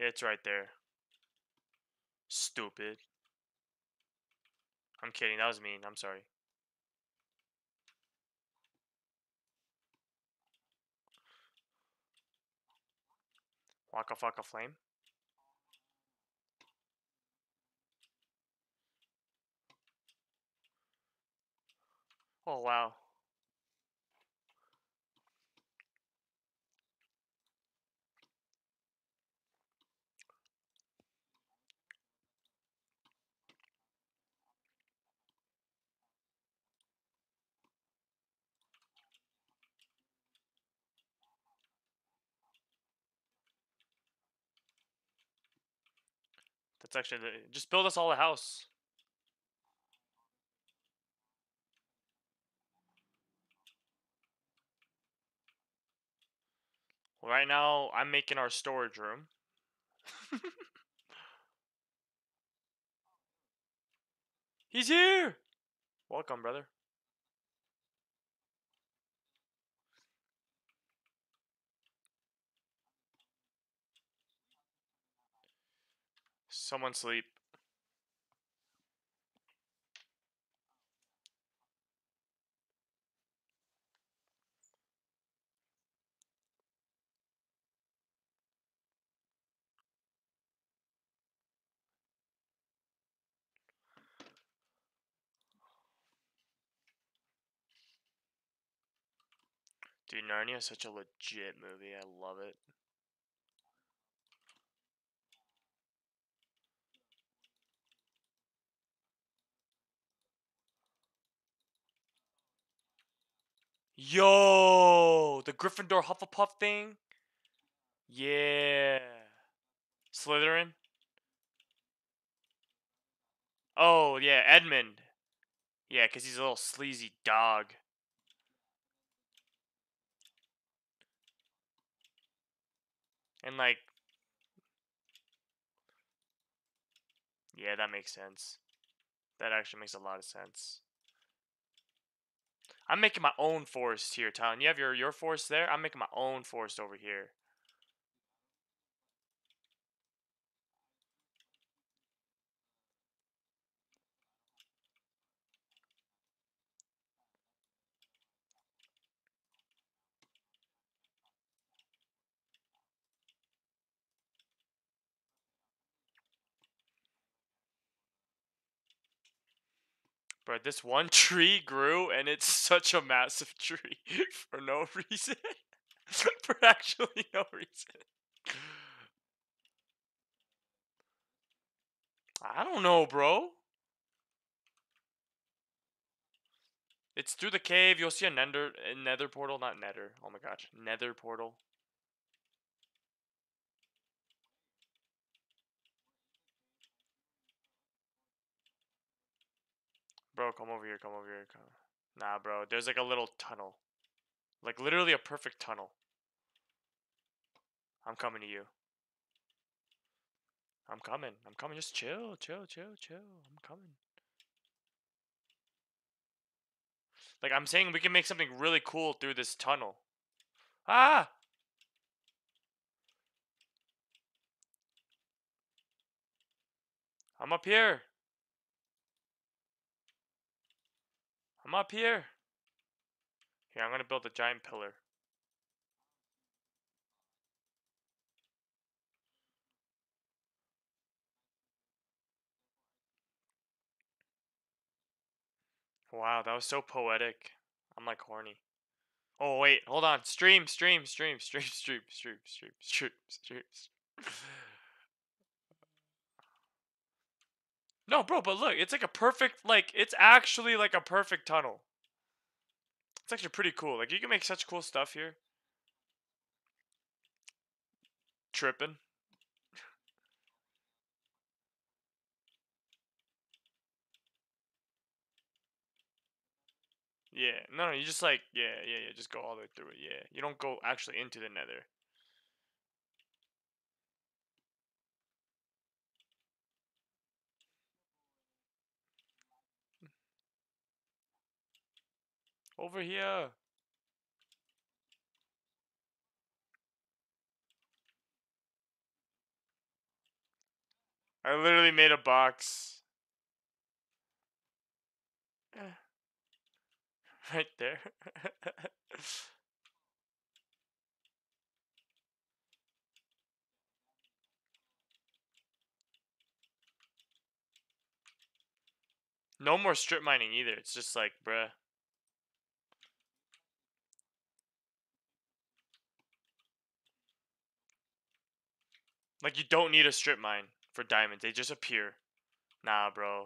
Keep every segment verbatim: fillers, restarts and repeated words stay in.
It's right there. Stupid. I'm kidding. That was mean. I'm sorry. Waka Flocka Flame. Oh, wow. That's actually the, just build us all a house. Well, right now, I'm making our storage room. He's here! Welcome, brother. Someone sleep. Dude, Narnia is such a legit movie. I love it. Yo! The Gryffindor Hufflepuff thing? Yeah. Slytherin? Oh, yeah, Edmund. Yeah, because he's a little sleazy dog. And, like, yeah, that makes sense. That actually makes a lot of sense. I'm making my own forest here, Talon. You have your, your forest there? I'm making my own forest over here. But this one tree grew, and it's such a massive tree for no reason. For actually no reason. I don't know, bro. It's through the cave. You'll see a nether, a nether portal, not nether. Oh my gosh, nether portal. Bro, come over here. Come over here. Come. Nah, bro. There's like a little tunnel, like literally a perfect tunnel. I'm coming to you. I'm coming. I'm coming. Just chill, chill, chill, chill. I'm coming. Like I'm saying, we can make something really cool through this tunnel. Ah! I'm up here. I'm up here. Here, I'm gonna build a giant pillar. Wow, that was so poetic. I'm like horny. Oh wait, hold on. Stream, stream, stream, stream, stream, stream, stream, stream, stream. No, bro, but look, it's like a perfect, like, it's actually like a perfect tunnel. It's actually pretty cool. Like, you can make such cool stuff here. Tripping. Yeah, no, no, you just like, yeah, yeah, yeah, just go all the way through it. Yeah, you don't go actually into the nether. Over here. I literally made a box. Right there. No more strip mining either. It's just like, bruh. Like, you don't need a strip mine for diamonds. They just appear. Nah, bro.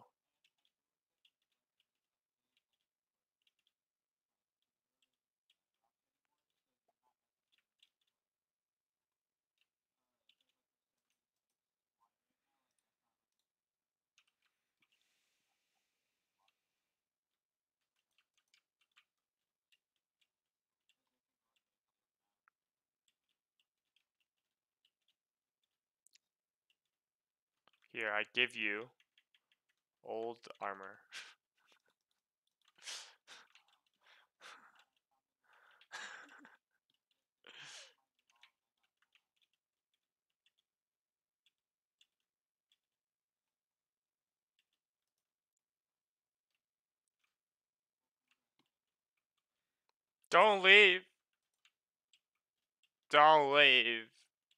Here, I give you old armor. Don't leave. Don't leave.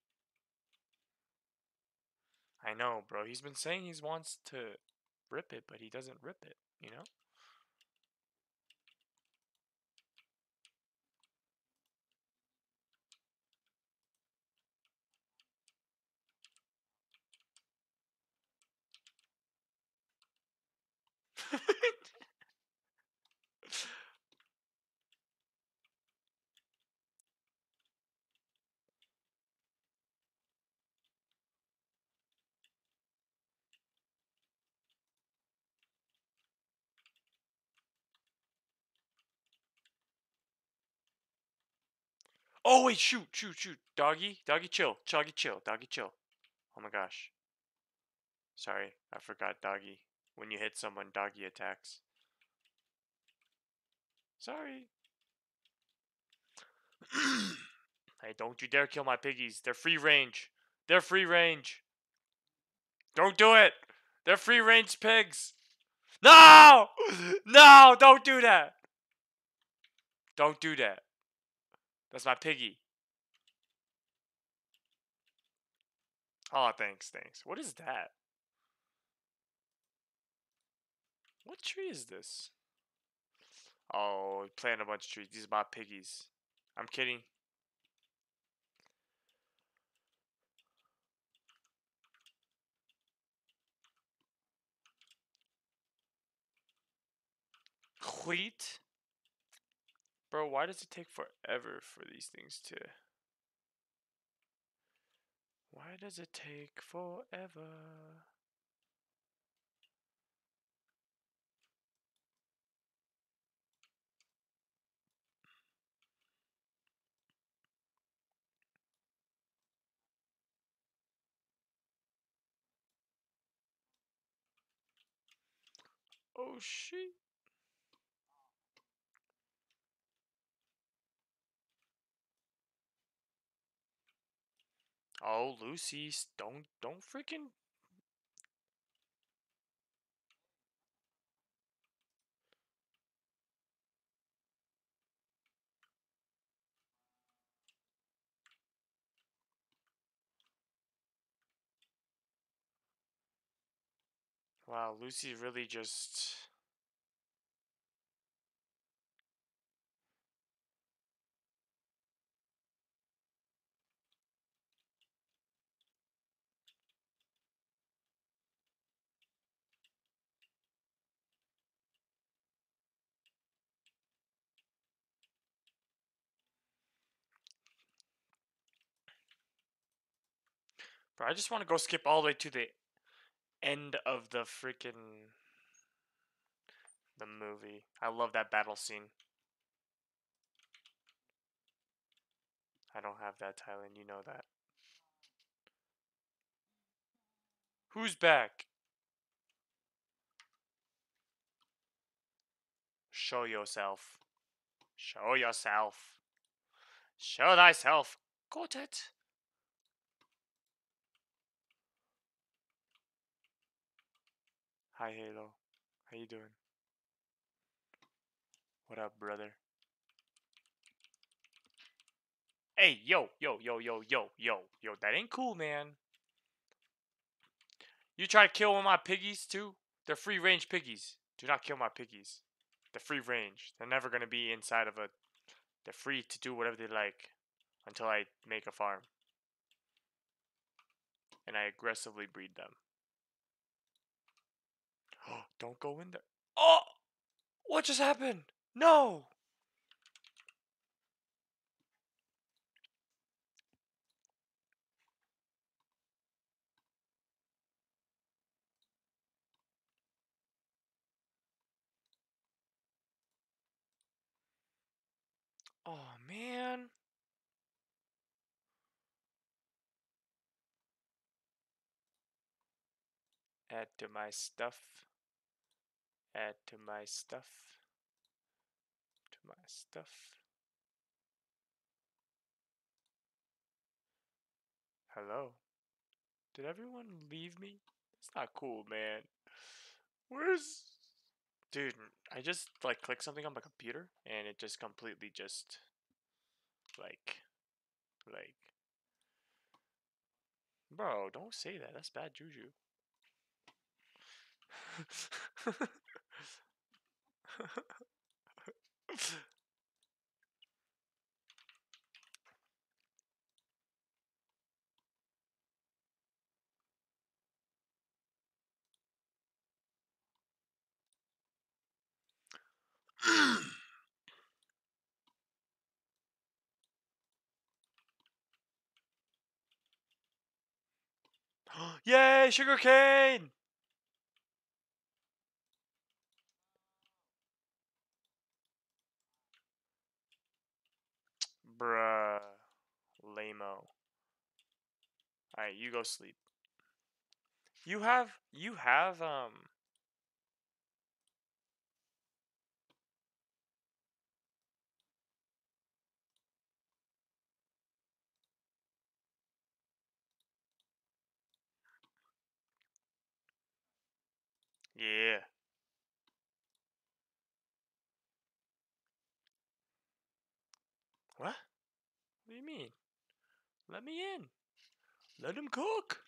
I know, bro. He's been saying he wants to rip it, but he doesn't rip it, you know? Oh, wait, shoot, shoot, shoot. Doggy, doggy, chill. Doggy, chill. Doggy, chill. Oh my gosh. Sorry, I forgot doggy. When you hit someone, doggy attacks. Sorry. Hey, don't you dare kill my piggies. They're free range. They're free range. Don't do it. They're free range pigs. No! No, don't do that. Don't do that. That's my piggy. Oh, thanks, thanks. What is that? What tree is this? Oh, planting a bunch of trees. These are my piggies. I'm kidding. Wheat? Bro, why does it take forever for these things to... Why does it take forever? Oh, shit. Oh, Lucy, don't, don't freaking... Wow, Lucy really just... Bro, I just want to go skip all the way to the end of the freaking... the movie. I love that battle scene. I don't have that, Thailand. You know that. Who's back? Show yourself. Show yourself. Show thyself. Got it. Hi, Halo. How you doing? What up, brother? Hey, yo, yo, yo, yo, yo, yo, yo. That ain't cool, man. You try to kill one of my piggies, too? They're free-range piggies. Do not kill my piggies. They're free-range. They're never going to be inside of a... They're free to do whatever they like until I make a farm. And I aggressively breed them. Don't go in there. Oh! What just happened? No! Oh, man. Add to my stuff. Add to my stuff. To my stuff. Hello? Did everyone leave me? It's not cool, man. Where's... Dude, I just, like, clicked something on my computer, and it just completely just, like, like... Bro, don't say that. That's bad juju. Yay, sugarcane! Bruh. Lame-o. Alright, you go sleep. You have, you have, um... Yeah. What? What do you mean? Let me in. Let him cook.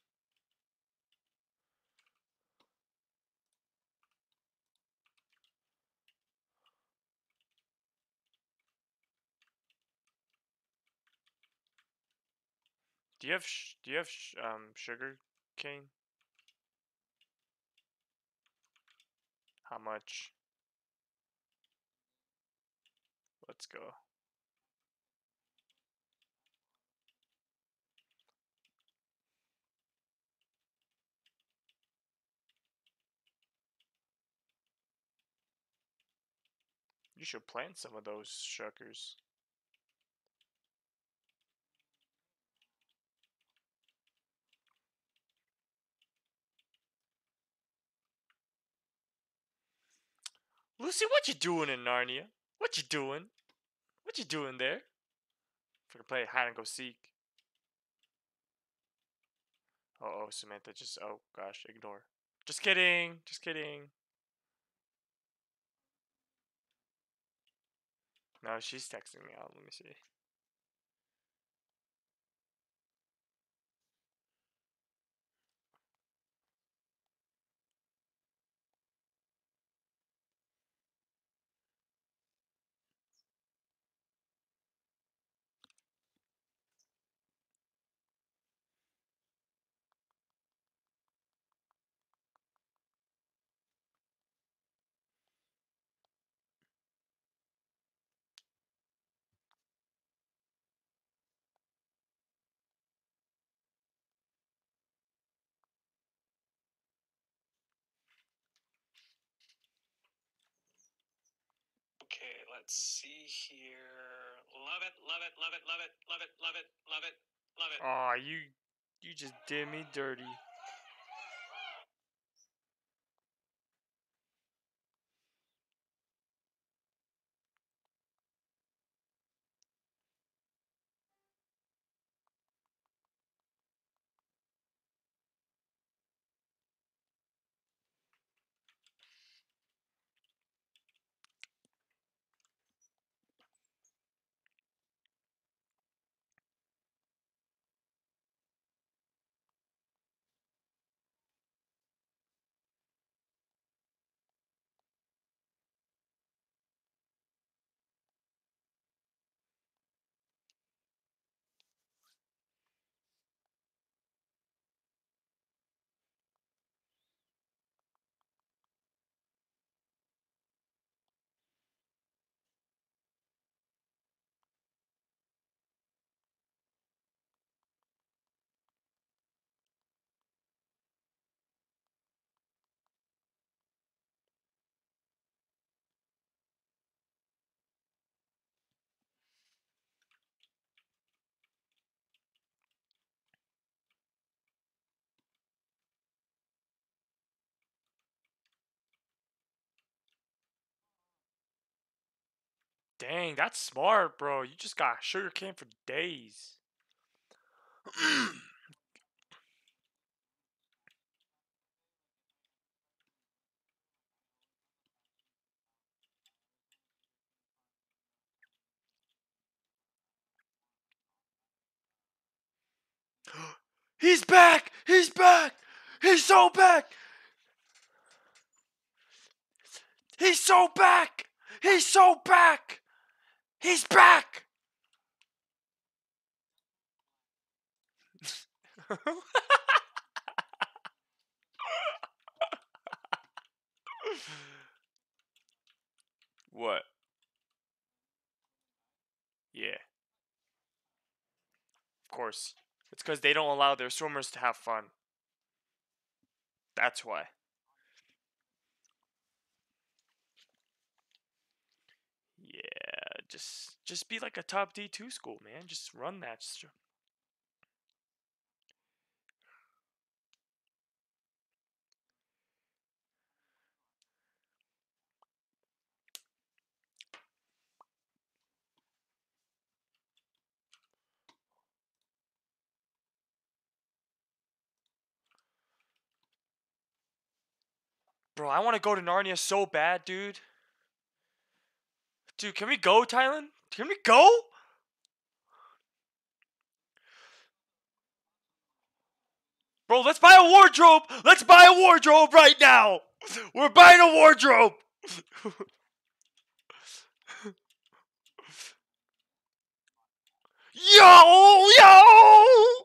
Do you have sh do you have sh um sugar cane? How much? Let's go. You should plant some of those suckers. Lucy, what you doing in Narnia? What you doing? What you doing there? If we can play hide and go seek. Oh, oh, Samantha, just oh gosh, ignore. Just kidding. Just kidding. No, she's texting me out. Let me see. Okay, let's see here. Love it, love it, love it, love it, love it, love it, love it, love it. Aw, you you just did me dirty. Dang, that's smart, bro. You just got sugar cane for days. He's back! He's back! He's so back! He's so back! He's so back! He's back! What? Yeah, of course. It's because they don't allow their swimmers to have fun. That's why. Yeah, just just be like a top D two school, man. Just run that. str- Bro, I want to go to Narnia so bad, dude. Dude, can we go, Thailand? Can we go? Bro, let's buy a wardrobe. Let's buy a wardrobe right now. We're buying a wardrobe. Yo, yo.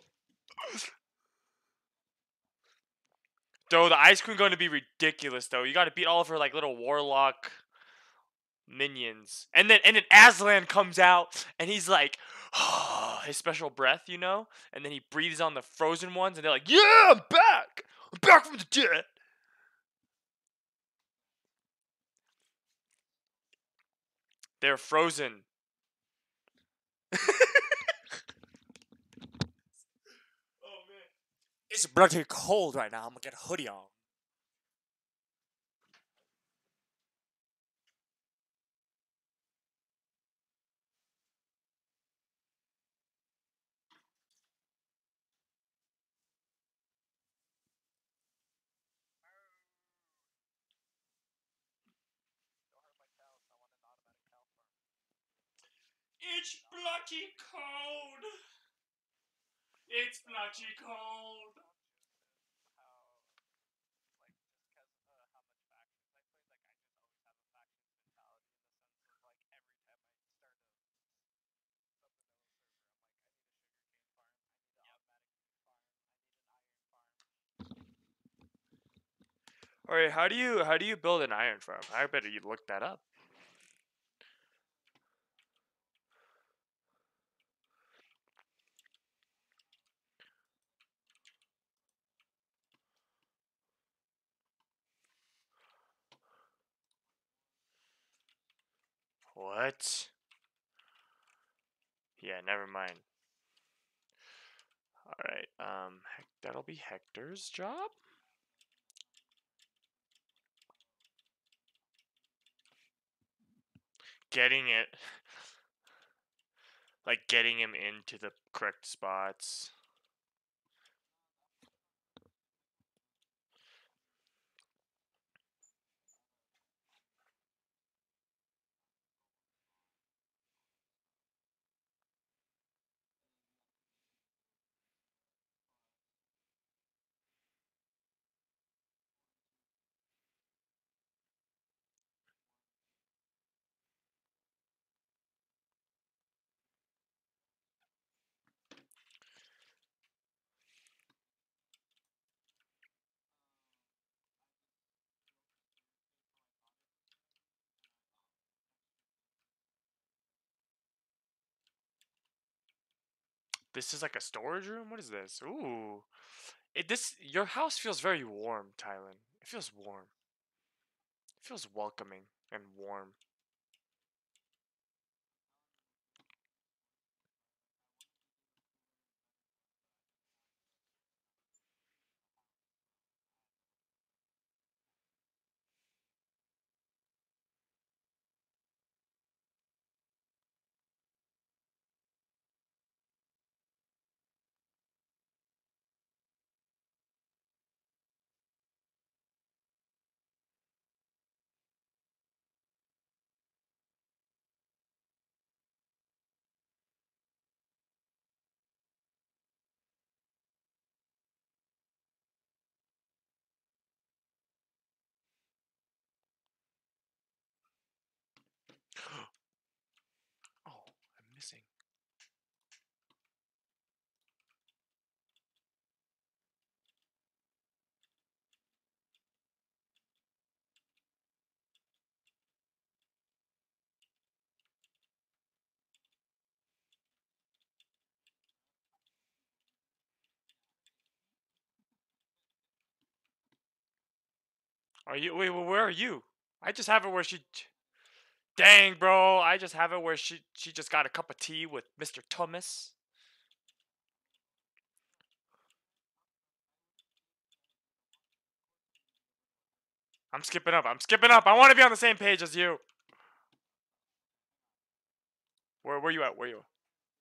Though the ice cream going to be ridiculous, though. You got to beat all of her like little warlock minions, and then and then Aslan comes out, and he's like, his special breath, you know, and then he breathes on the frozen ones, and they're like, "Yeah, I'm back. I'm back from the dead." They're frozen. Oh man, it's bloody cold right now. I'm gonna get a hoodie on. It's bloody cold. It's bloody cold. All right, how do you how do you build an iron farm? I better you look that up. What? Yeah, never mind. All right, um, Hec- that'll be Hector's job. Getting it, like getting him into the correct spots. This is like a storage room. What is this? Ooh, it this your house feels very warm, Tylen. It feels warm. It feels welcoming and warm. focusing. Are you? Wait, well, where are you? I just have it where she. Dang, bro! I just have it where she she just got a cup of tea with Mister Thomas. I'm skipping up. I'm skipping up. I want to be on the same page as you. Where where you at? Where you? At?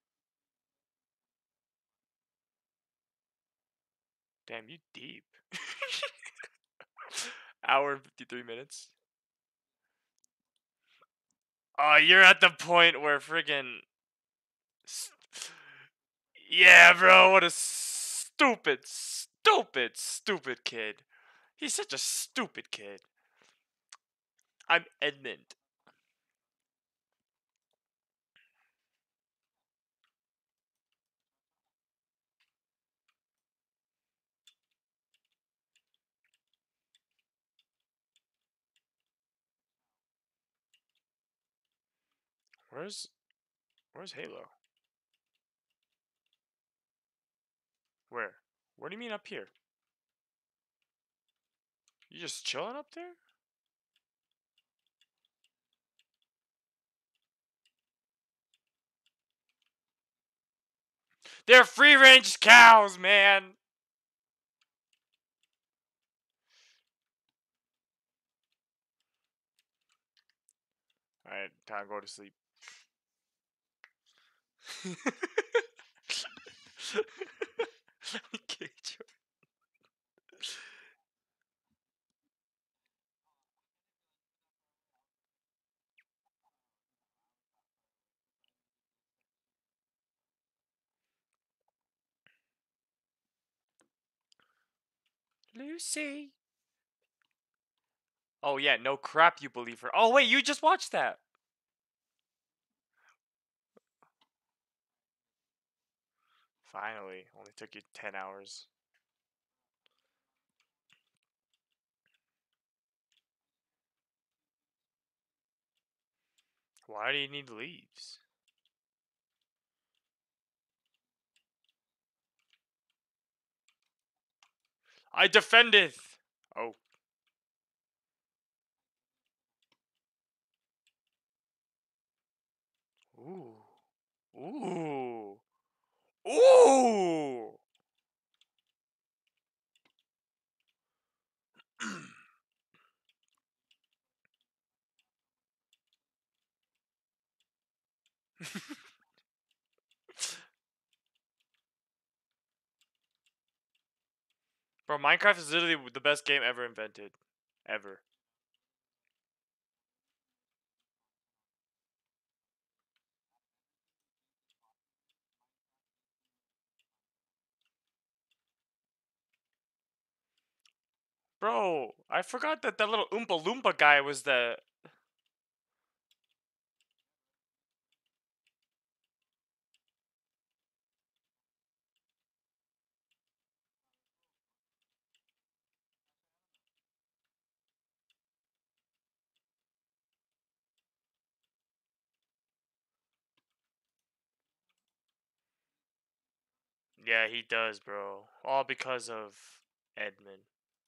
Damn, you deep. Hour and fifty-three minutes. Oh, you're at the point where friggin' yeah, bro, what a stupid, stupid, stupid kid. He's such a stupid kid. I'm Edmund. Where's where's Halo? Where? What do you mean up here? You just chilling up there? They're free range cows, man. Alright, time to go to sleep. Okay, Joe. Lucy. Oh yeah, no crap you believe her. Oh wait, you just watched that. Finally. Only took you ten hours. Why do you need leaves? I defendeth. Oh. Ooh. Ooh. Ooh. Bro, Minecraft is literally the best game ever invented. Ever. Bro, I forgot that that little Oompa Loompa guy was the... Yeah, he does, bro. All because of Edmund.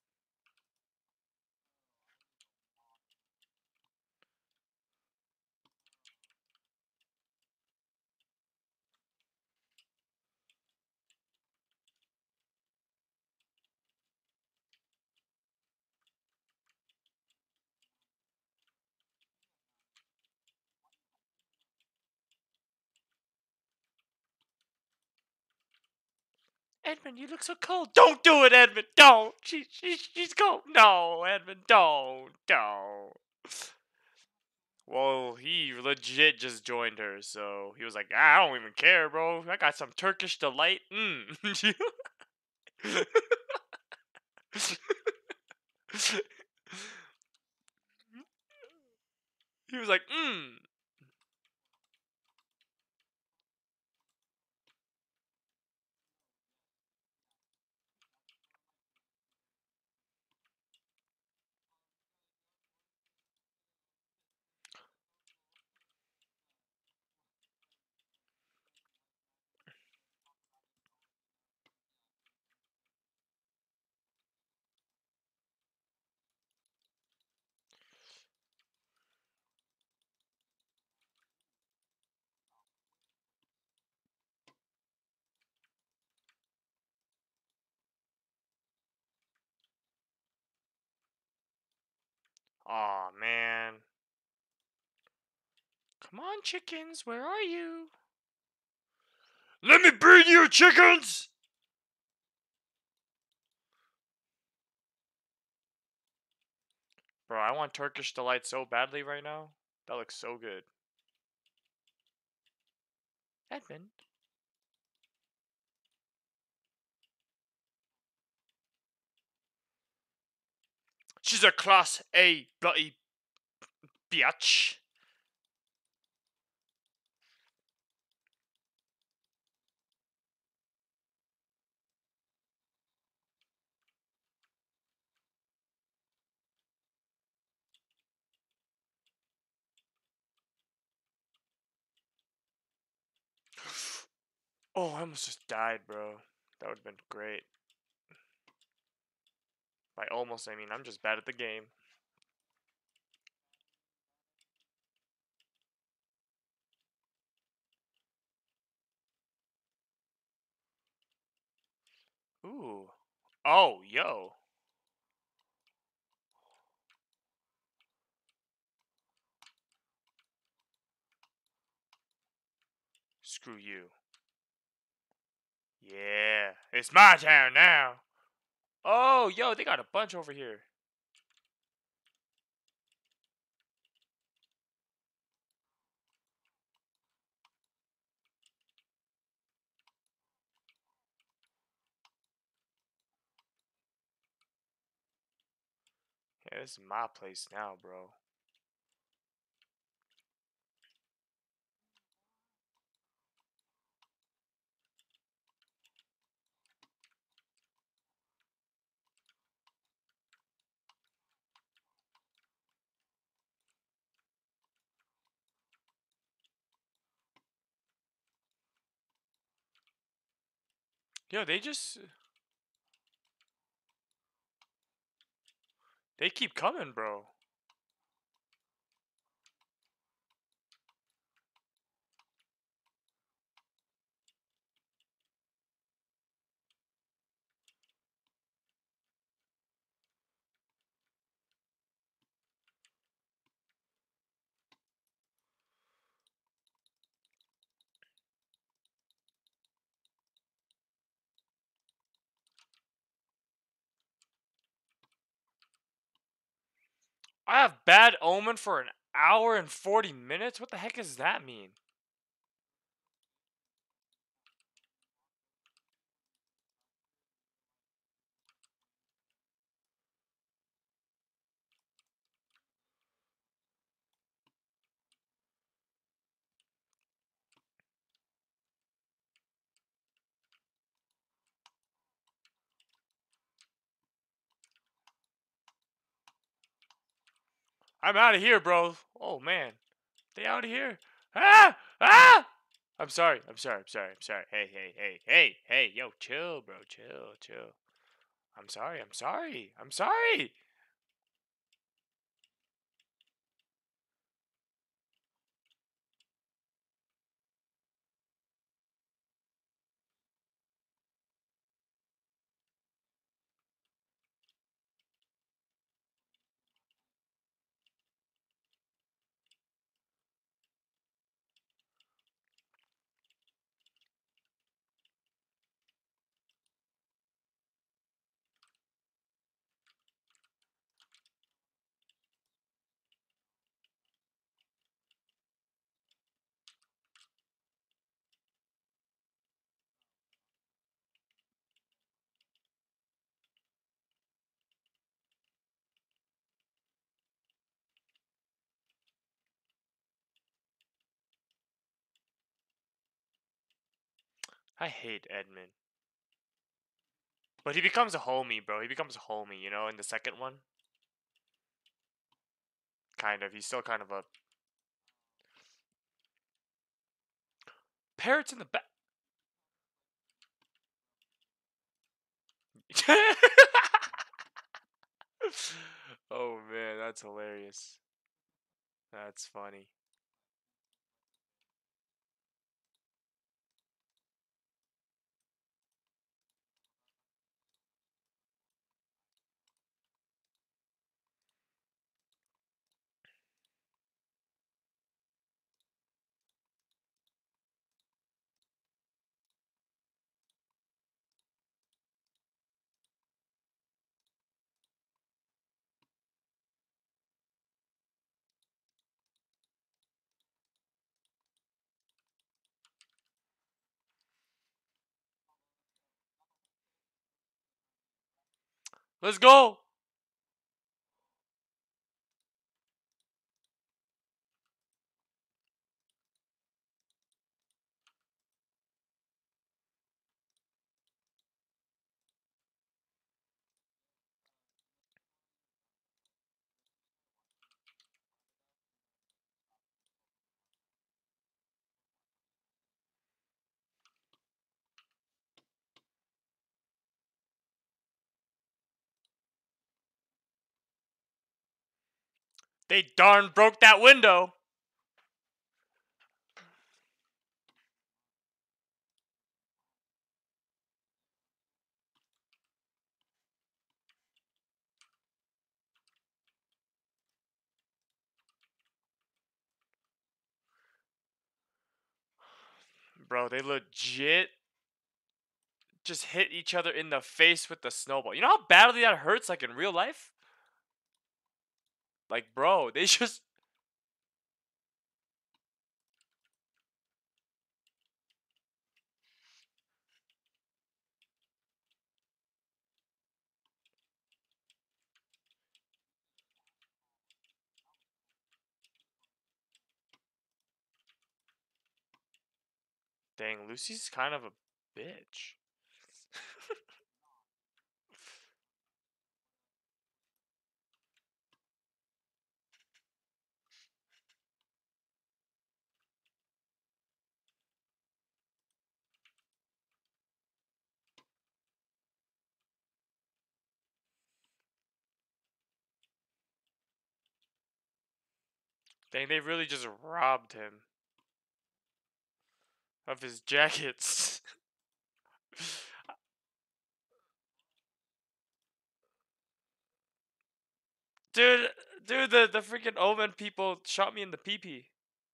Edmund, you look so cold. Don't do it, Edmund. Don't. She, she, she's cold. No, Edmund, don't. Don't. Well, he legit just joined her, so he was like, ah, I don't even care, bro. I got some Turkish delight. Mm. He was like, mm. Aw, man. Come on, chickens, where are you? Let me breed you, chickens! Bro, I want Turkish Delight so badly right now. That looks so good. Edmund. She's a class A bloody bitch. Oh, I almost just died, bro. That would have been great. By almost, I mean I'm just bad at the game. Ooh. Oh, yo. Screw you. Yeah. It's my town now. Oh, yo, they got a bunch over here. Yeah, this is my place now, bro. Yo, they just... They keep coming, bro. I have bad omen for an hour and forty minutes? What the heck does that mean? I'm out of here, bro. Oh, man. They out of here. Ah! Ah! I'm sorry. I'm sorry. I'm sorry. I'm sorry. Hey, hey, hey, hey, hey. Yo, chill, bro. Chill, chill. I'm sorry. I'm sorry. I'm sorry. I hate Edmund. But he becomes a homie, bro. He becomes a homie, you know, in the second one. Kind of. He's still kind of a... Parrots in the back. Oh, man. That's hilarious. That's funny. Let's go. They darn broke that window. Bro, they legit just hit each other in the face with the snowball. You know how badly that hurts, like in real life? Like, bro, they just. Dang, Lucy's kind of a bitch. Dang, they really just robbed him of his jackets. Dude, dude, the, the freaking Omen people shot me in the pee-pee.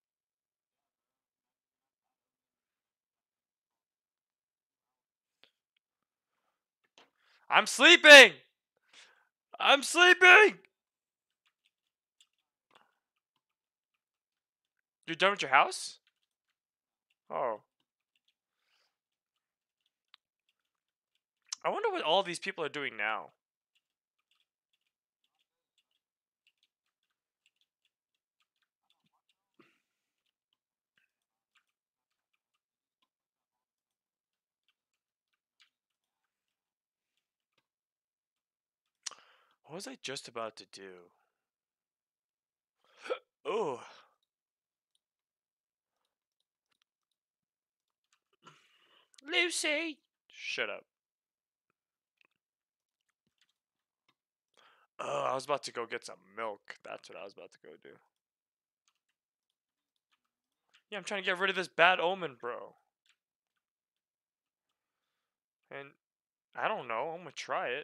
I'm sleeping! I'm sleeping! You're done with your house? Oh. I wonder what all these people are doing now. What was I just about to do? Oh. Lucy! Shut up. Oh, I was about to go get some milk. That's what I was about to go do. Yeah, I'm trying to get rid of this bad omen, bro. And I don't know. I'm gonna try it.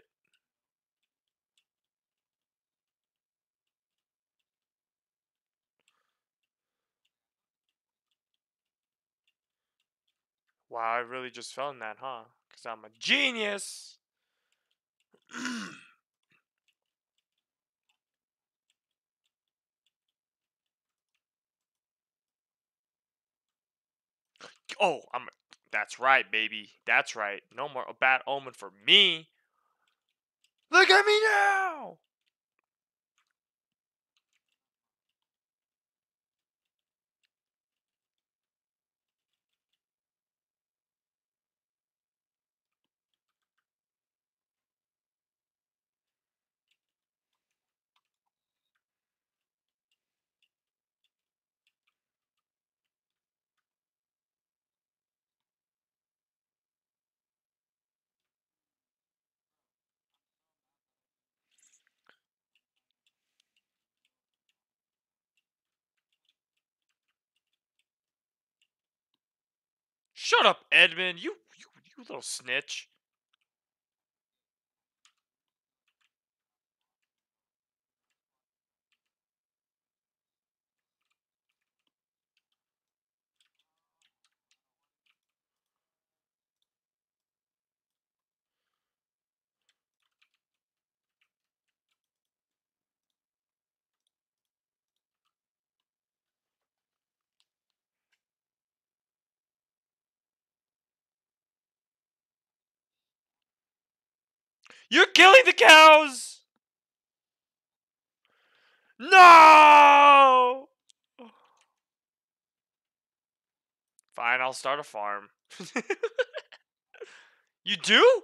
Wow, I really just found that, huh? Because I'm a genius! Oh, I'm. That's right, baby. That's right. No more a bad omen for me. Look at me now! Shut up, Edmund. You, you, you little snitch. You're killing the cows! No! Fine, I'll start a farm. You do?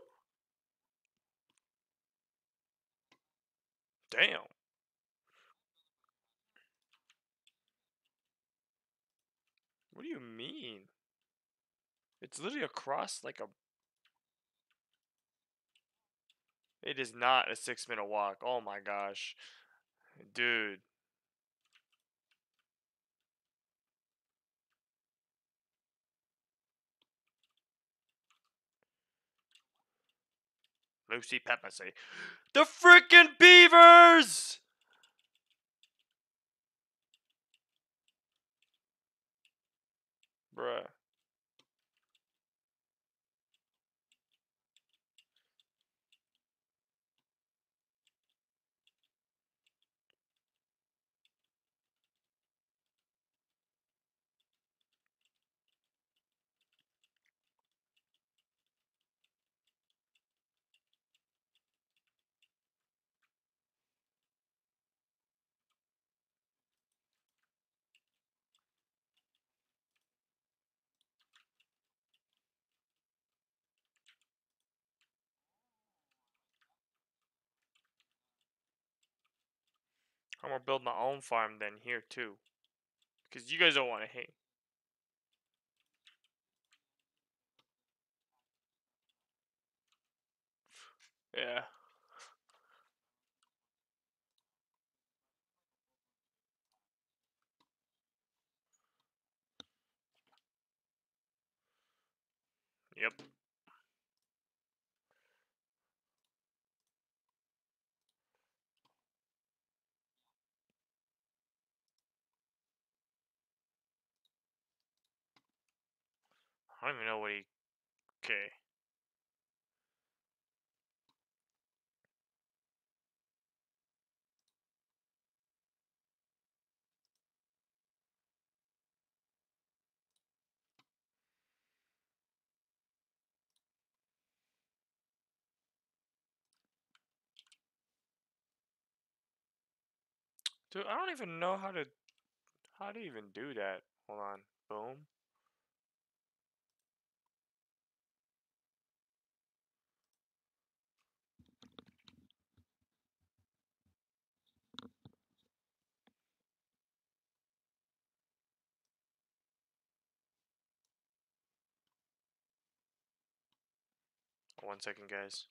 Damn. What do you mean? It's literally across like a... It is not a six minute walk. Oh my gosh. Dude. Lucy Pepsi. The freaking beavers! Bruh. I'm gonna build my own farm then here too. Because you guys don't want to hate. Yeah. Yep. I don't even know what he... Okay. Dude, I don't even know how to... How to even do that. Hold on. Boom. One second, guys.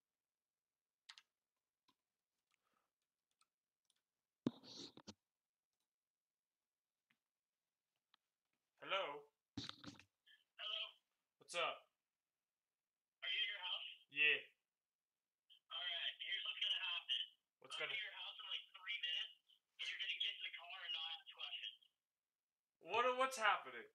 Hello? Hello? What's up? Are you at your house? Yeah. Alright, here's what's gonna happen. What's I'm gonna... at your house in like three minutes, and you're gonna get in the car and not ask questions. What? What's happening?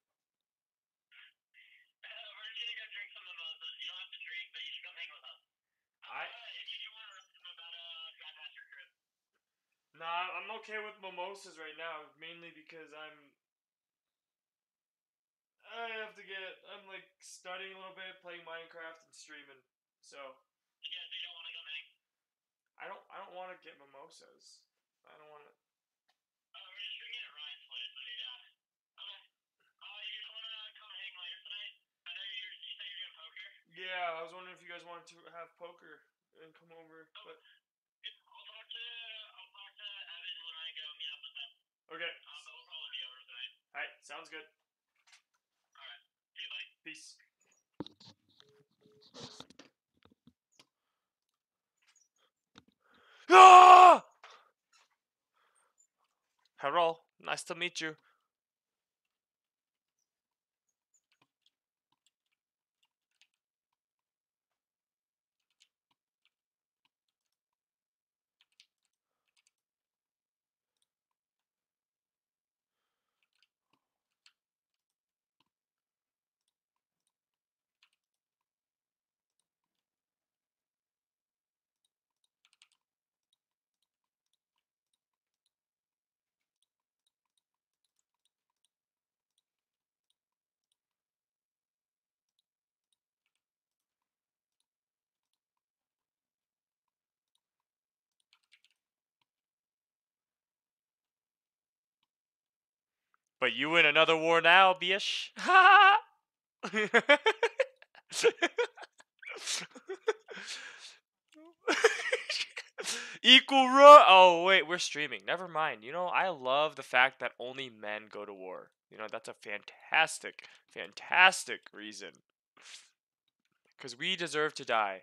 Uh, we're just gonna go drink some mimosas. You don't have to drink, but you should come hang with us. I... Uh, did you want to ask him about uh, Grandmaster Crib? Nah, I'm okay with mimosas right now. Mainly because I'm... I have to get... I'm like studying a little bit, playing Minecraft and streaming. So... Yeah, so you don't want to come hang? I don't I don't want to get mimosas. I don't want to... Uh, we're just drinking at Ryan's place, so yeah. Okay. Uh, you just want to come hang later tonight? I know you you said you're doing poker. Yeah, I was wondering if you guys wanted to have poker and come over, Oh, but... I'll talk to I'll talk to Evan when I go meet up with him. Okay. Uh, but we'll probably be over tonight. Alright, sounds good. Alright. See you, buddy. Peace. Ah! Hello, nice to meet you. But you win another war now, bitch. Equal ru- Oh wait, we're streaming. Never mind. You know, I love the fact that only men go to war. You know, that's a fantastic, fantastic reason. Because we deserve to die.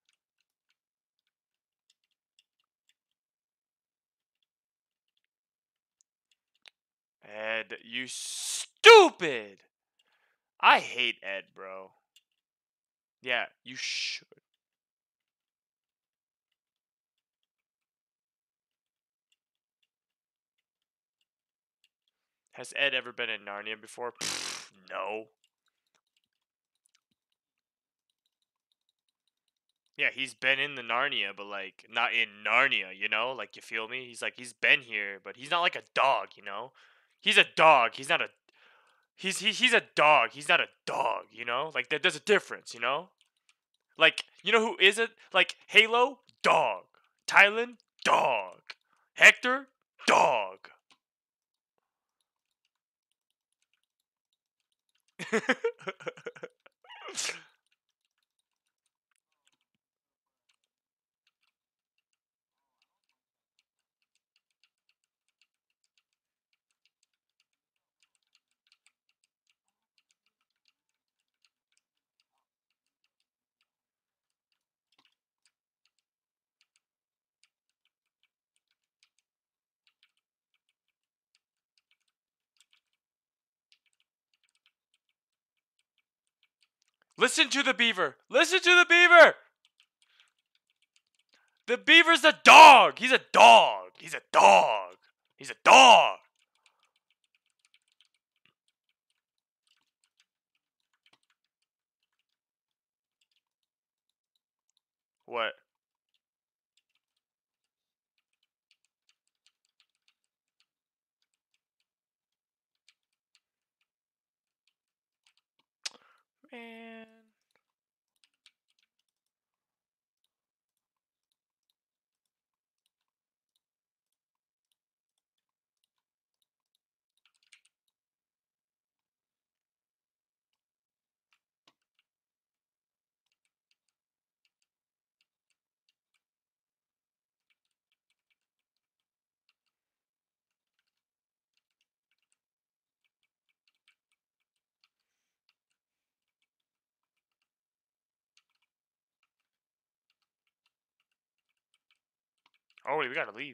Ed, you stupid! I hate Ed, bro. Yeah, you should. Has Ed ever been in Narnia before? Pfft, no. Yeah, he's been in the Narnia, but like not in Narnia, you know? Like you feel me? He's like he's been here, but he's not like a dog, you know? He's a dog. He's not a he's he, he's a dog. He's not a dog, you know? Like there, there's a difference, you know? Like, you know who is it? Like Halo, dog. Tylen, dog. Hector, dog. Listen to the beaver. Listen to the beaver. The beaver's a dog. He's a dog. He's a dog. He's a dog. What? Man. Oh, wait, we gotta leave.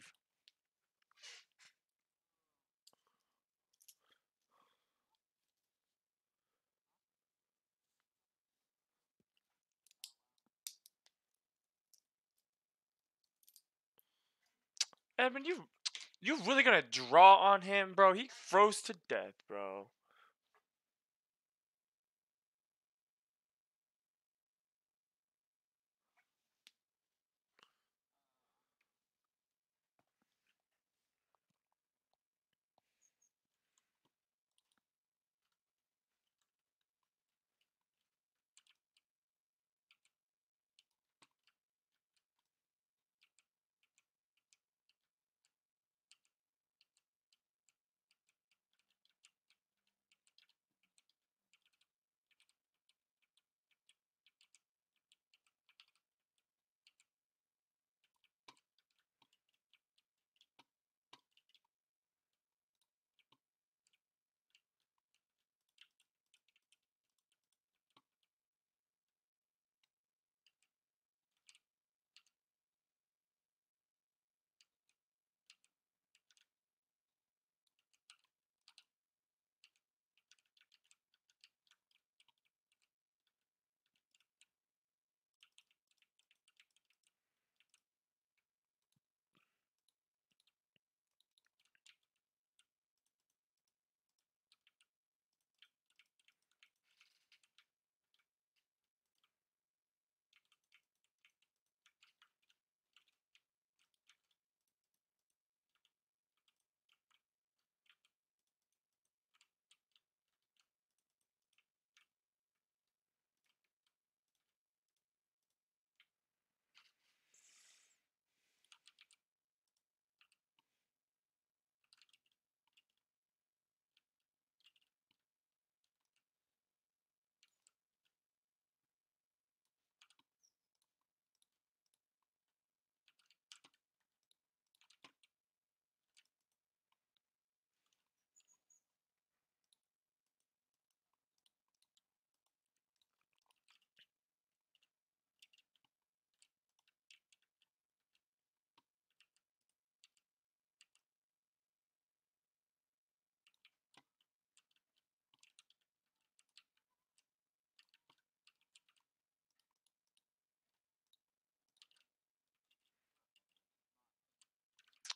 Edmund, you you really gonna draw on him, bro? He froze to death, bro.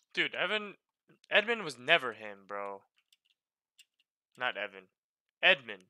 Dude, Evan, Edmund was never him, bro. Not Evan. Edmund.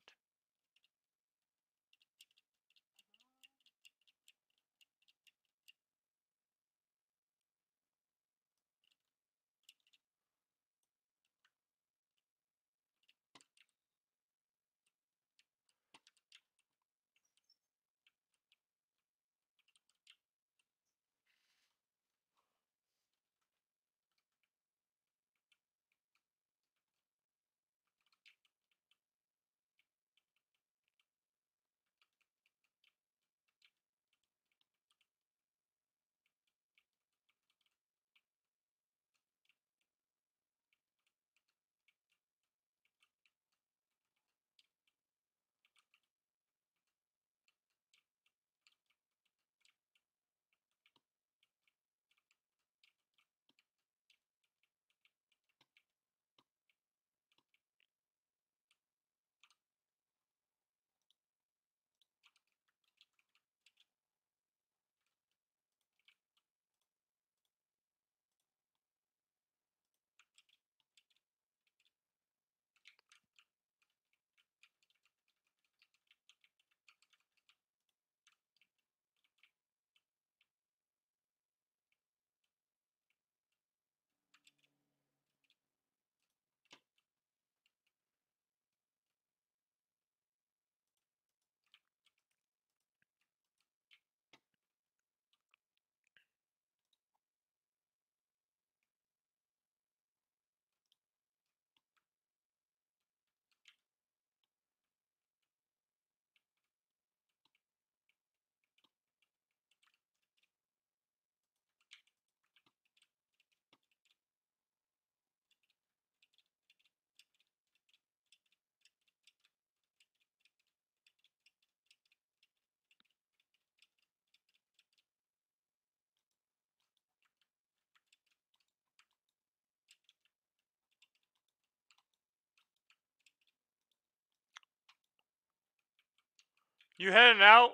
You heading out?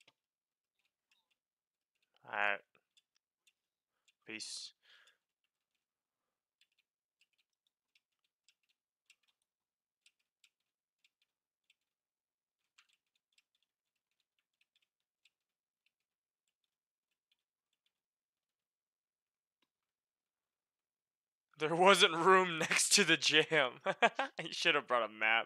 Alright. Peace. There wasn't room next to the jam. You should have brought a map.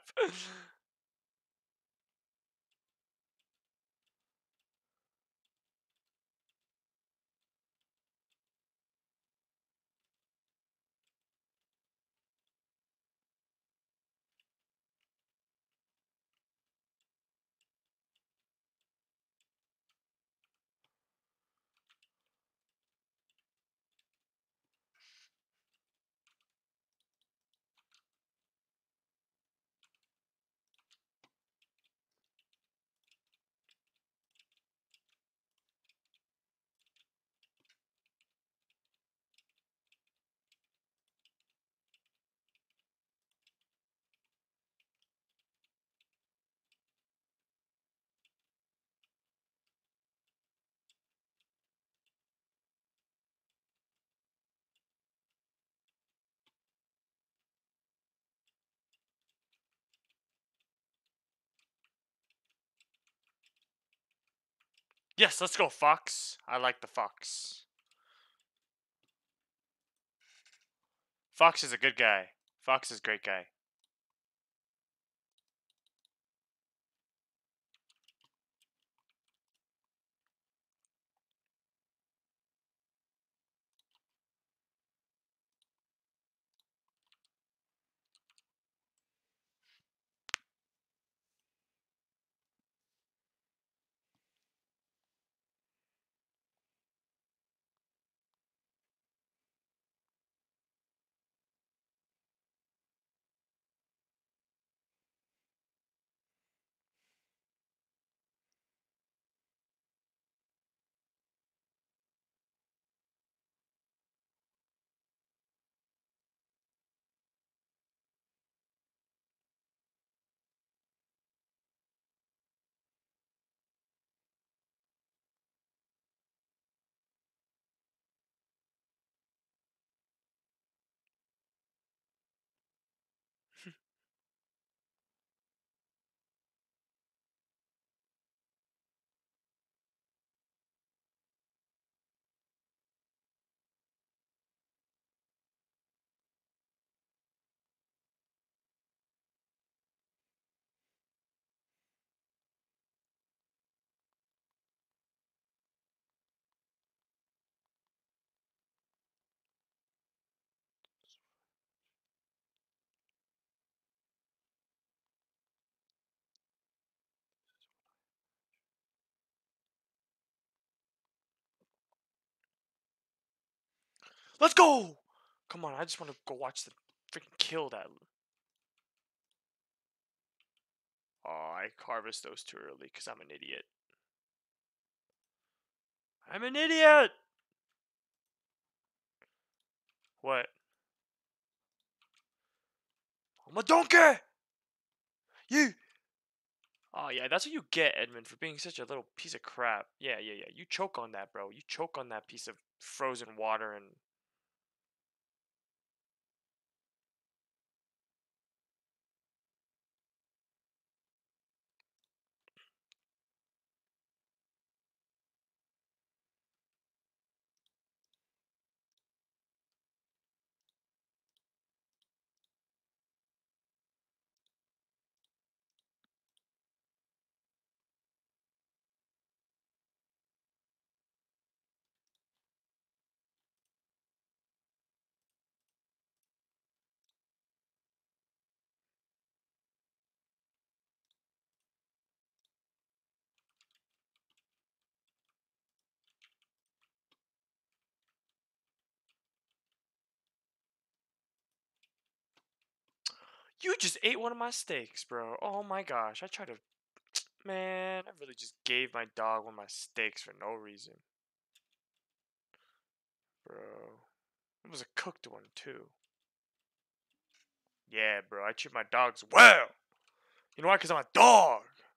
Yes, let's go, Fox. I like the Fox. Fox is a good guy. Fox is a great guy. Let's go! Come on, I just want to go watch them freaking kill that. Oh, I harvest those too early because I'm an idiot. I'm an idiot! What? I'm a donkey! You! Oh, yeah, that's what you get, Edmund, for being such a little piece of crap. Yeah, yeah, yeah. You choke on that, bro. You choke on that piece of frozen water and... You just ate one of my steaks, bro. Oh my gosh. I tried to... Man, I really just gave my dog one of my steaks for no reason. Bro. It was a cooked one, too. Yeah, bro. I treat my dogs well. You know why? Because I'm a dog.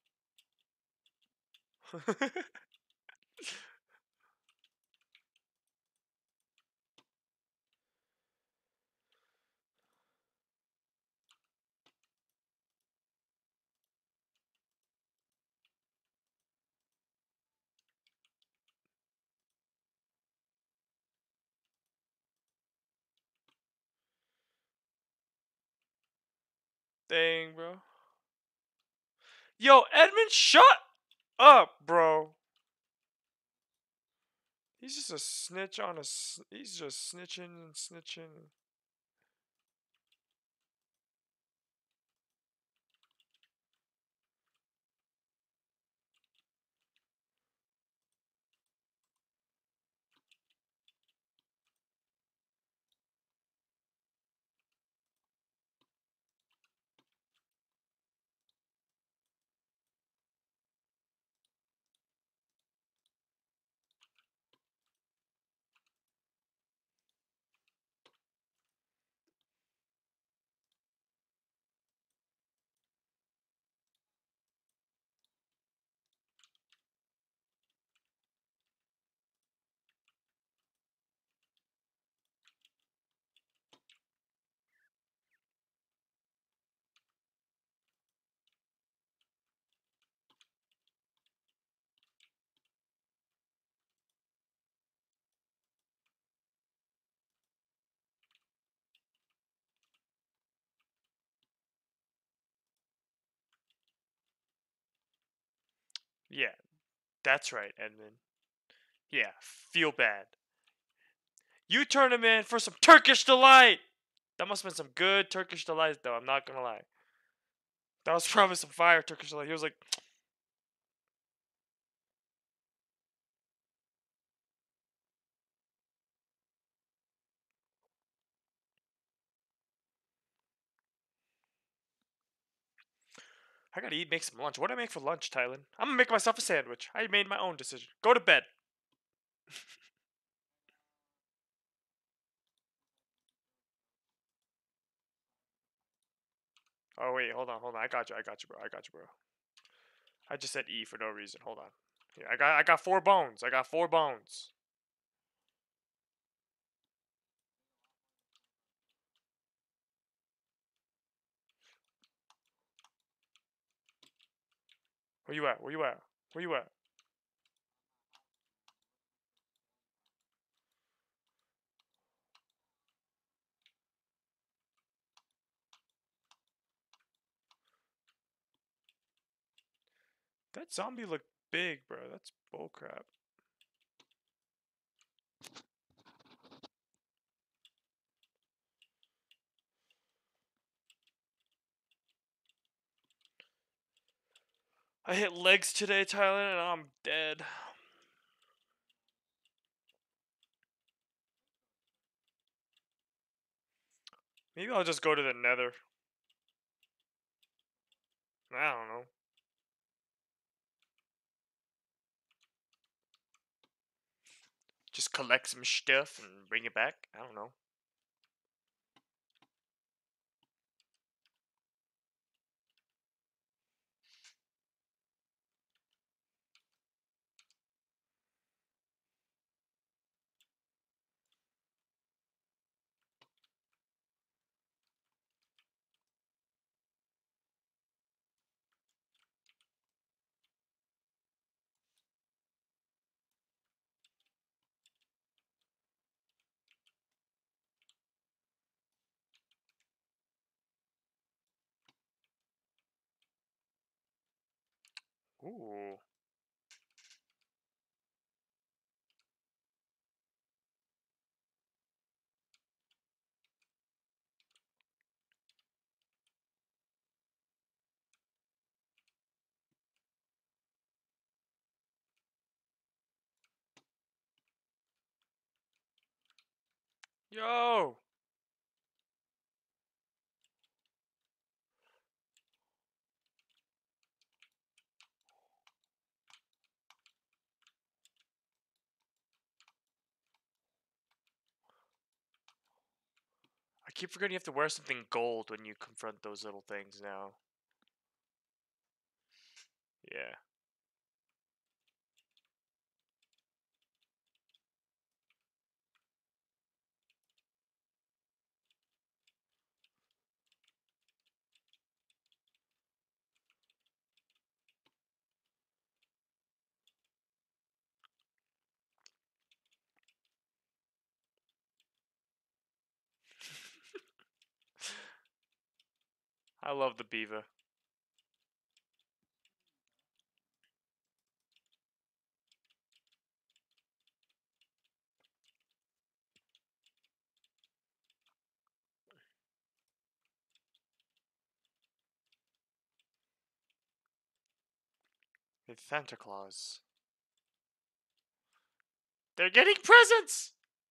Dang, bro. Yo, Edmund, shut up, bro. He's just a snitch on a... s- He's just snitching and snitching. Yeah, that's right, Edmund. Yeah, feel bad. You turn him in for some Turkish delight. That must have been some good Turkish delight, though. I'm not gonna lie. That was probably some fire Turkish delight. He was like, I gotta eat, make some lunch. What do I make for lunch, Tylen? I'm gonna make myself a sandwich. I made my own decision. Go to bed. Oh wait, hold on, hold on. I got you. I got you, bro. I got you, bro. I just said E for no reason. Hold on. Here, I got I got four bones. I got four bones. Where you at? Where you at? Where you at? That zombie looked big, bro. That's bullcrap. I hit legs today, Tylen, and I'm dead. Maybe I'll just go to the nether. I don't know. Just collect some stuff and bring it back. I don't know. Ooh. Yo! I keep forgetting you have to wear something gold when you confront those little things now. Yeah. I love the beaver. It's Santa Claus. They're getting presents!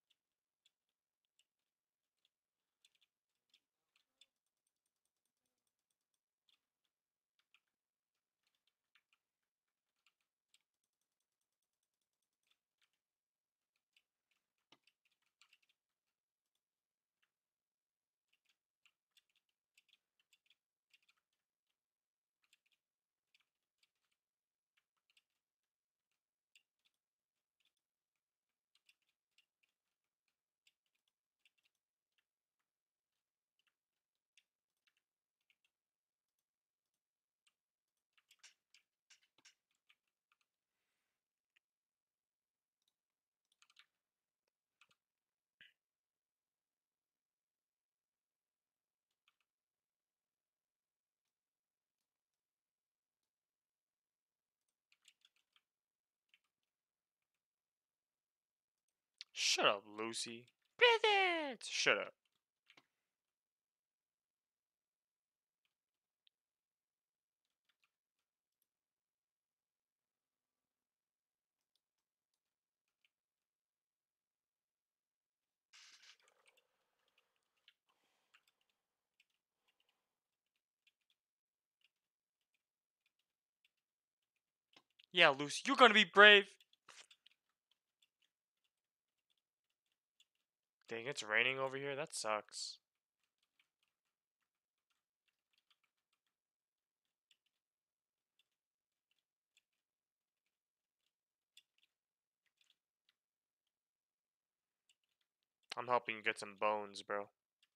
Shut up, Lucy. Presents! Shut up. Yeah, Lucy, you're gonna be brave. Dang, it's raining over here. That sucks. I'm helping you get some bones, bro.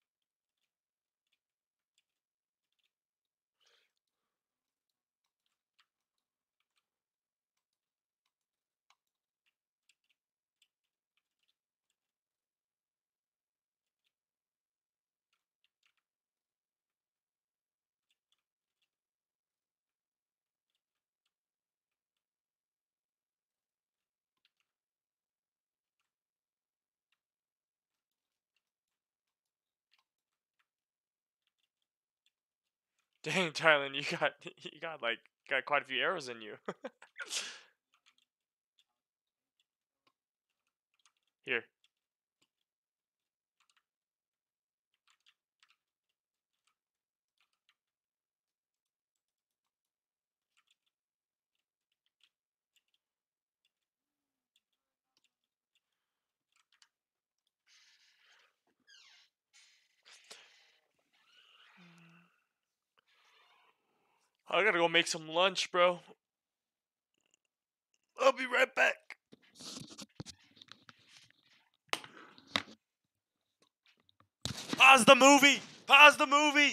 Dang, Tylen, you got you got like got quite a few arrows in you. Here. I gotta go make some lunch, bro. I'll be right back. Pause the movie. Pause the movie.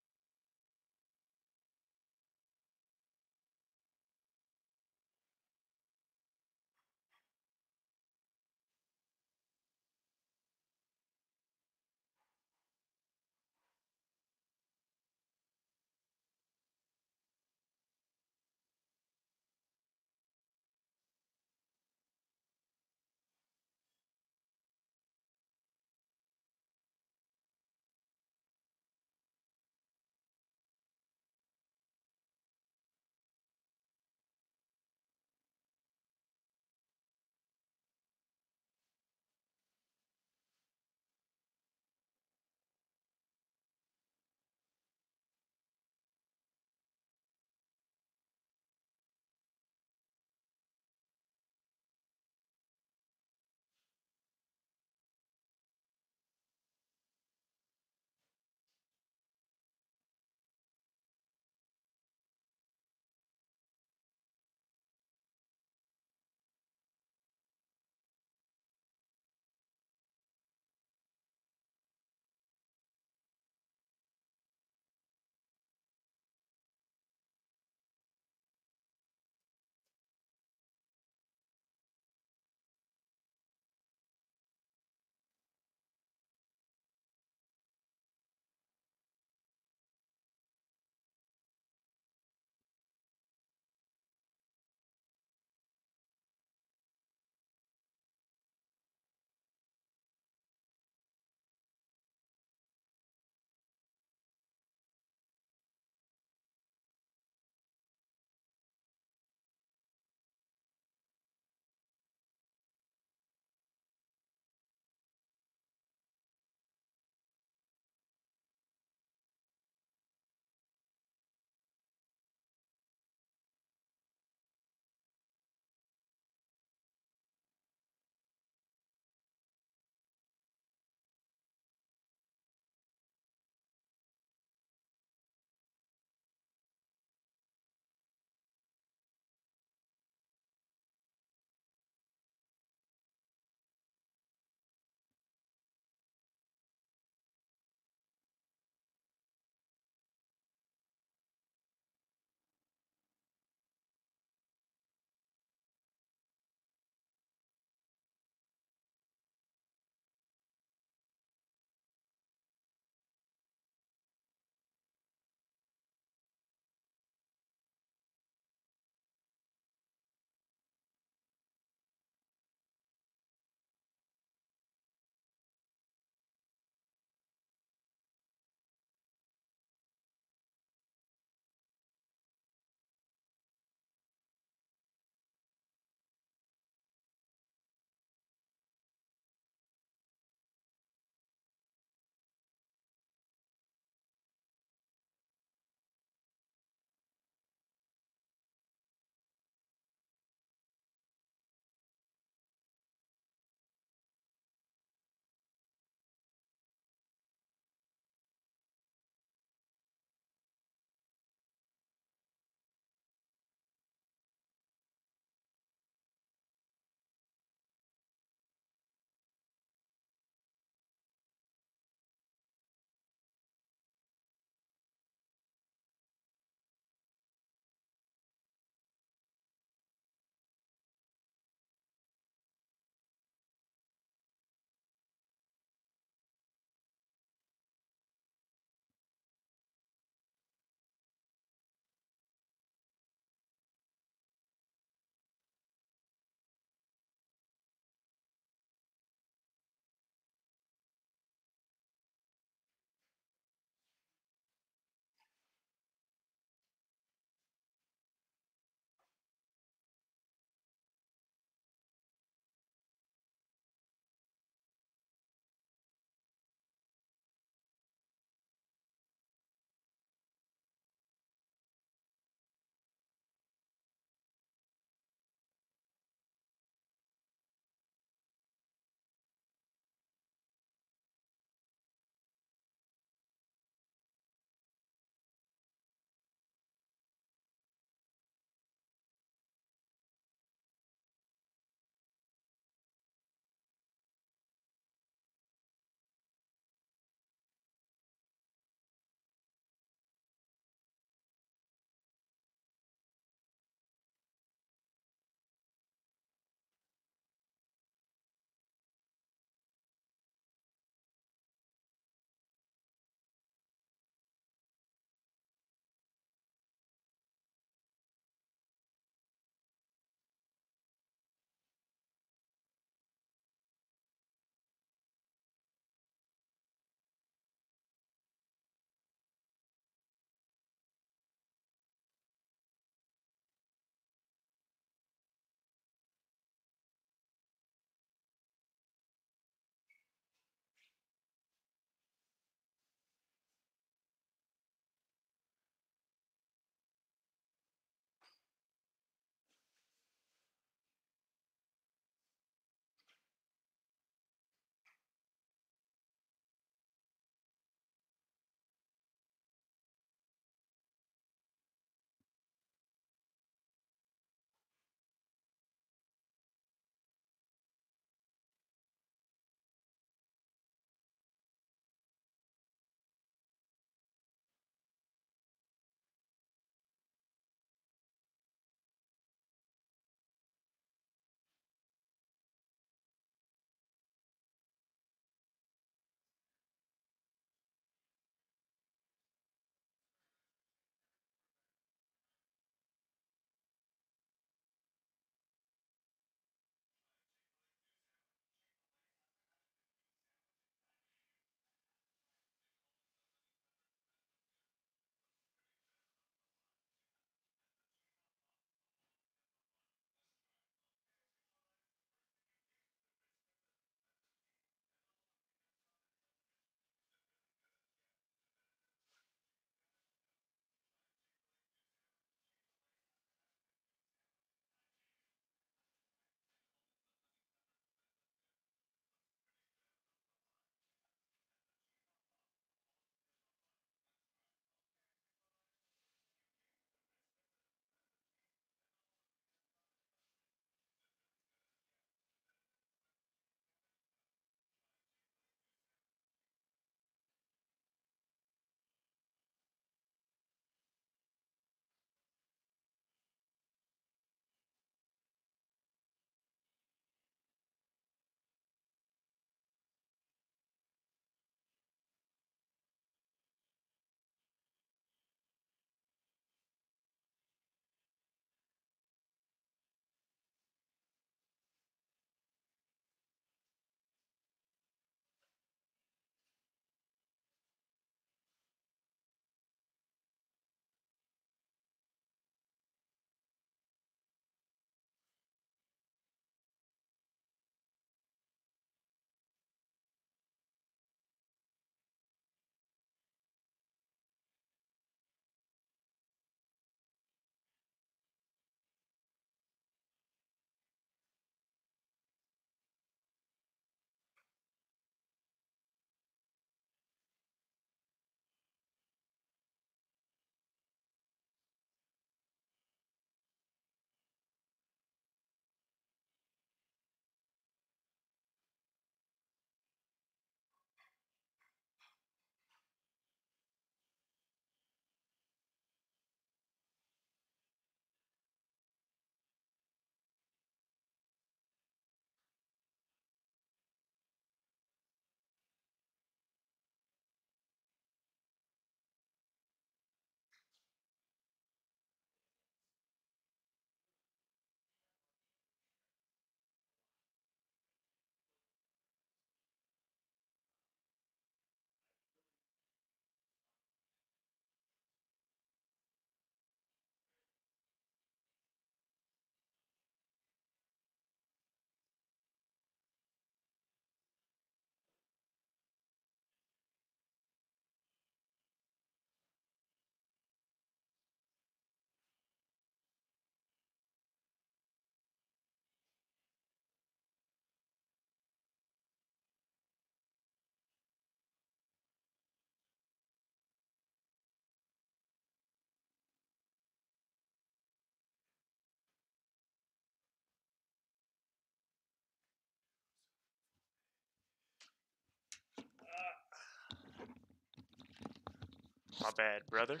My bad, brother.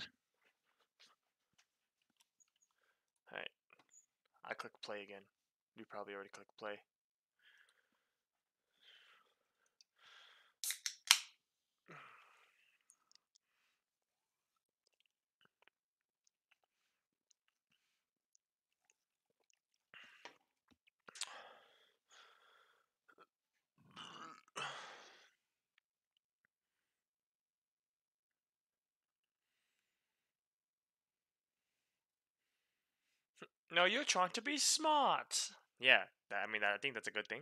Alright. I click play again. You probably already clicked play. No, you're trying to be smart. Yeah, that, I mean, I think that's a good thing.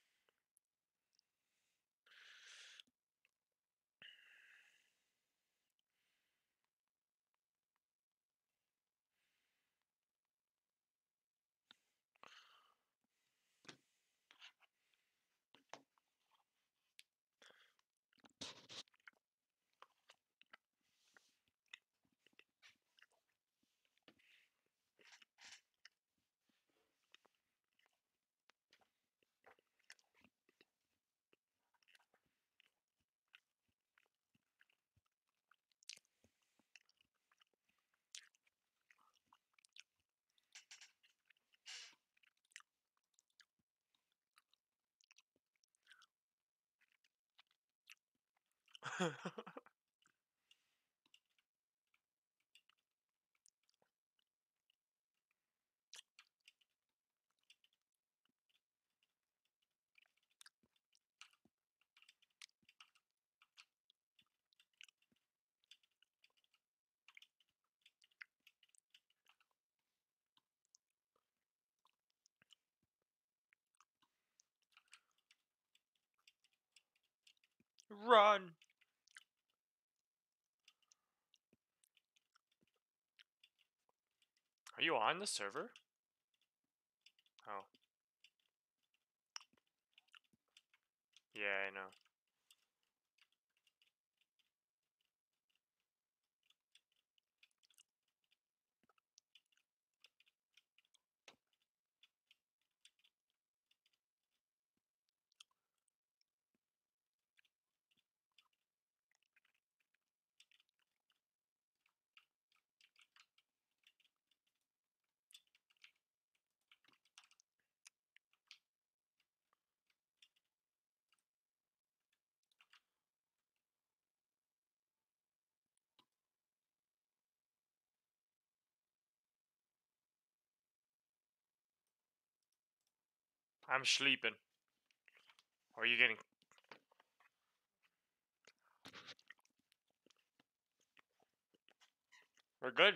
Run! Are you on the server? Oh. Yeah, I know. I'm sleeping. Or are you getting... We're good.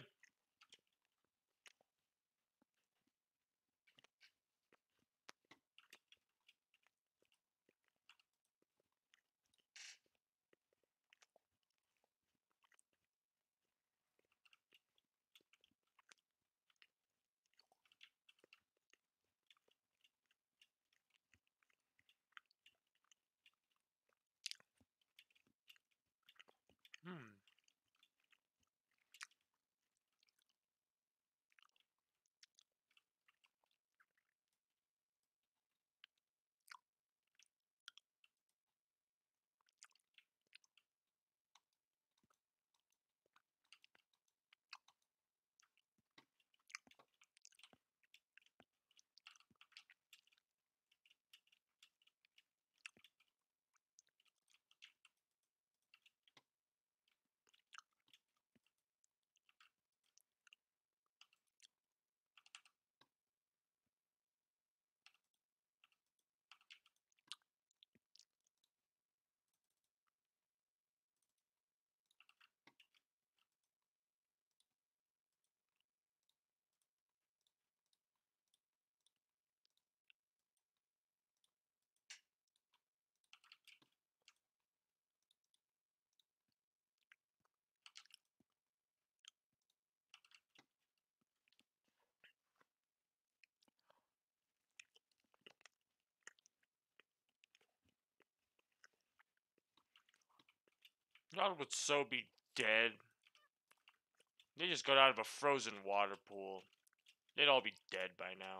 Hmm. God would so be dead. They just got out of a frozen water pool. They'd all be dead by now.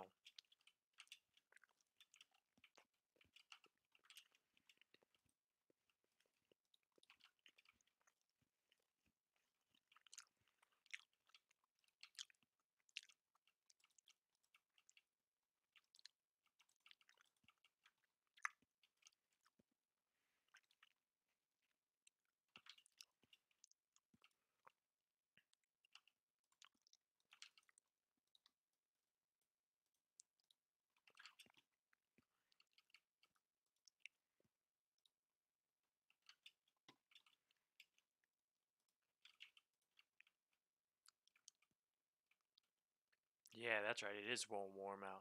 Yeah, that's right. It is won't warm out.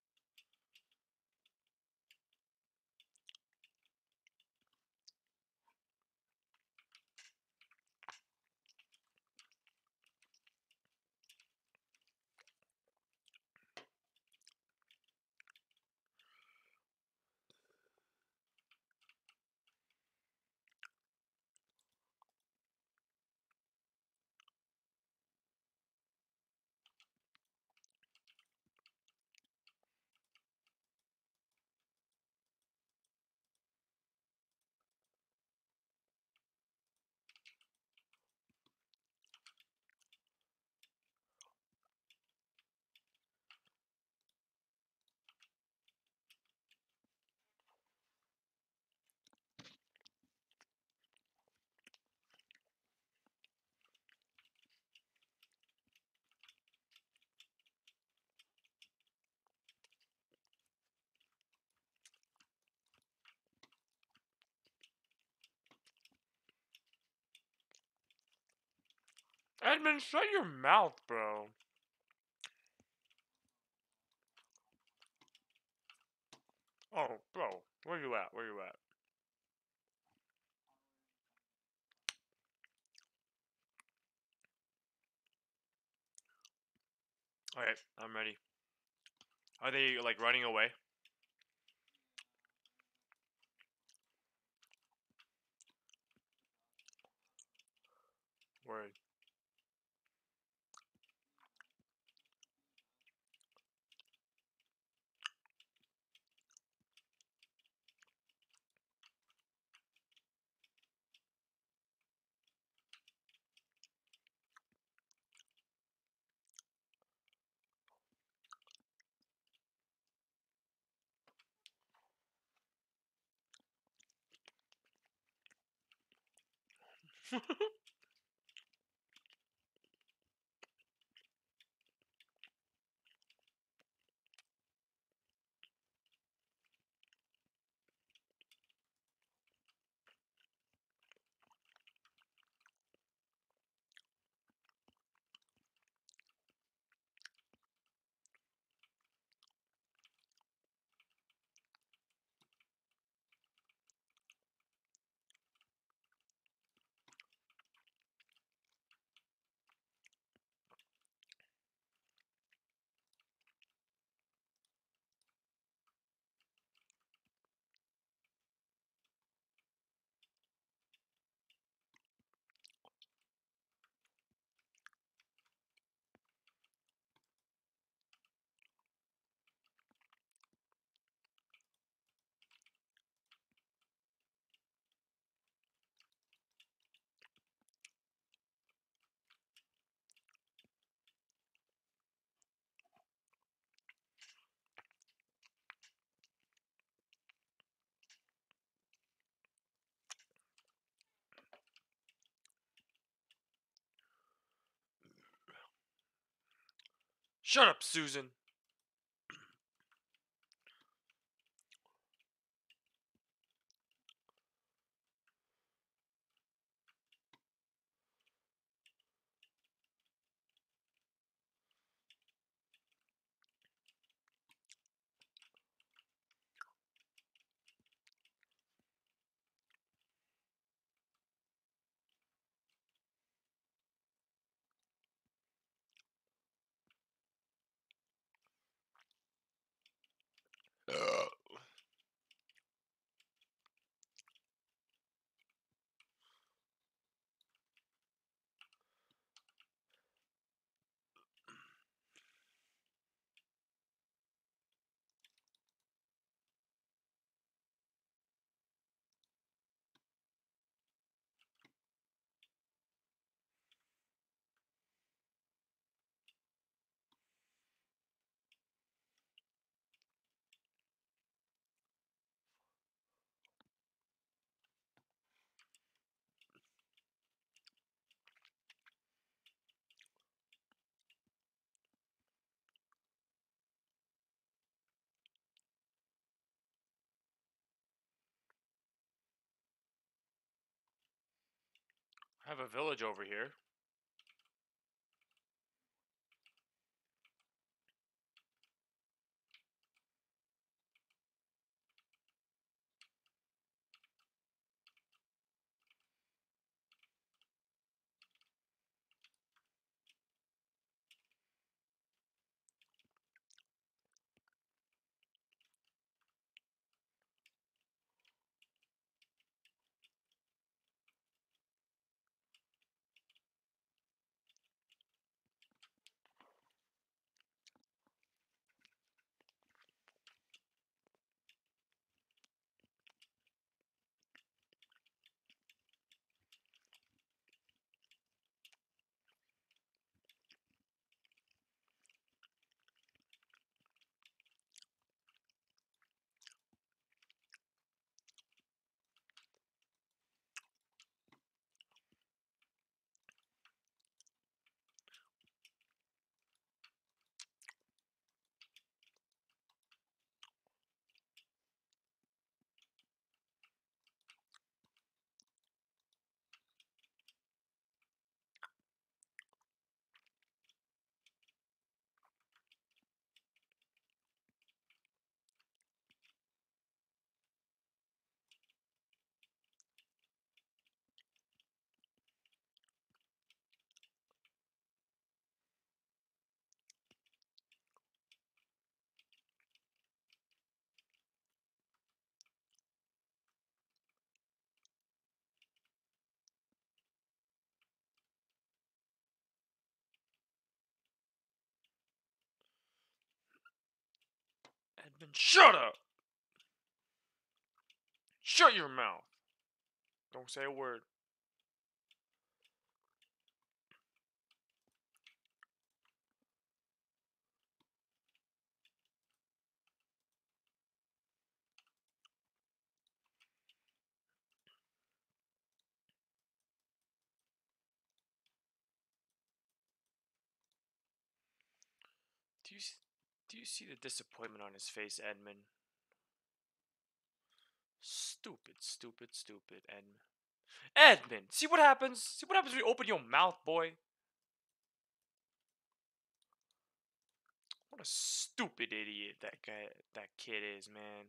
Edmund, shut your mouth, bro. Oh, bro, where you at? Where you at? Alright, I'm ready. Are they, like, running away? Word. Shut up, Susan. I have a village over here. Then shut up. Shut your mouth. Don't say a word. Do you do you see the disappointment on his face, Edmund? Stupid, stupid, stupid, Edmund. Edmund, see what happens? See what happens when you open your mouth, boy? What a stupid idiot that guy, that kid is, man.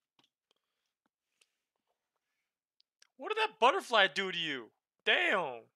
What did that butterfly do to you? Damn.